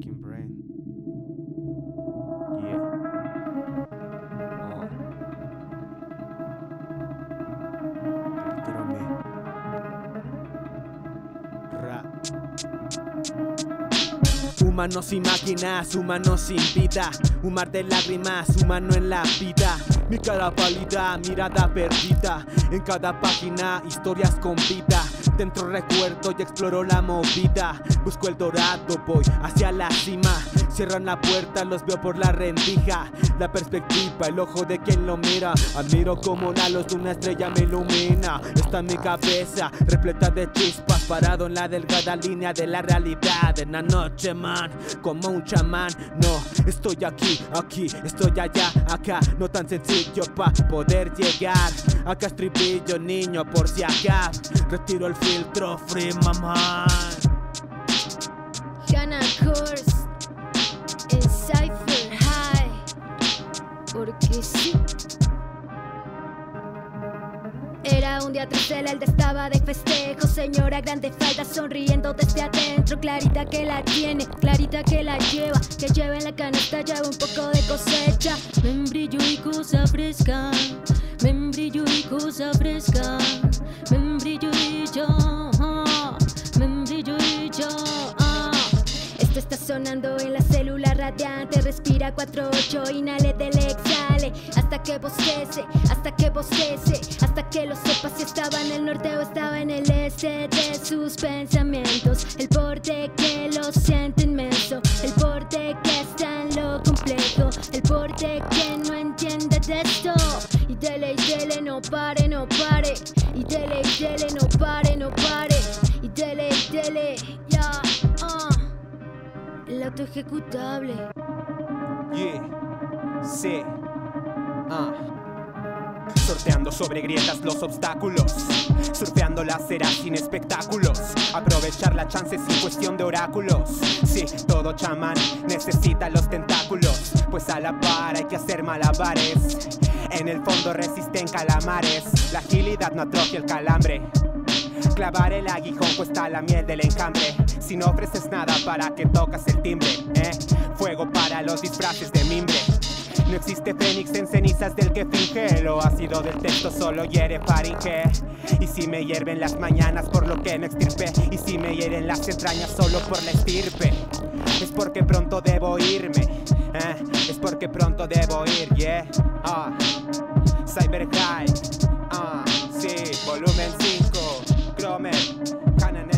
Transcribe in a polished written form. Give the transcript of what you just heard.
fucking brain. Yeah. Tírame. Ra. Humanos y máquinas, humanos sin vida, un mar de lágrimas, humano en la vida. Mi cara pálida, mirada perdida, en cada página historias con vida. Dentro recuerdo y exploro la movida, busco el dorado, voy hacia la cima. Cierran la puerta, los veo por la rendija. La perspectiva, el ojo de quien lo mira. Admiro como la luz de una estrella me ilumina. Está en mi cabeza, repleta de chispas, parado en la delgada línea de la realidad. En la noche, man, como un chamán. No, estoy aquí, estoy allá, acá. No tan sencillo pa' poder llegar. Acá estribillo, niño, por si acá. Retiro el filtro, free mamá. Hannah Course en Cypher High, porque sí. Era un día tras el estaba de festejo. Señora grande falda sonriendo desde adentro. Clarita que la tiene, clarita que la lleva. Que lleva en la canasta, lleva un poco de cosecha. Membrillo y cosa fresca, membrillo y cosa fresca. Membrillo y yo, membrillo y yo. Esto está sonando en la célula radiante. Respira 4-8, inhale del exhale. Hasta que bostece, hasta que bostece. Hasta que lo sepas si estaba en el norte o estaba en el este de sus pensamientos. El borde que lo siente inmenso, el borde que está en lo complejo, el borde que no entiende de esto. Y dele, no pare, no pare. Y dele, no pare, no pare. Y dele, ya, el auto ejecutable. Yeah, sí, sorteando sobre grietas los obstáculos, surfeando las ceras sin espectáculos. Aprovechar la chance sin cuestión de oráculos. Sí, todo chamán necesita los tentáculos, pues a la par hay que hacer malabares. En el fondo resisten calamares, la agilidad no atrofia el calambre. Clavar el aguijón cuesta la miel del encambre. Si no ofreces nada, ¿para qué tocas el timbre? Fuego para los disfraces de mimbre. No existe fénix en cenizas del que finge. Lo ácido del texto solo hiere faringe. Y si me hierven las mañanas por lo que no extirpé, y si me hieren las entrañas solo por la estirpe, es porque pronto debo irme, es porque pronto debo ir, yeah. Cypher High, sí, volumen 5, Cromer, Hannah.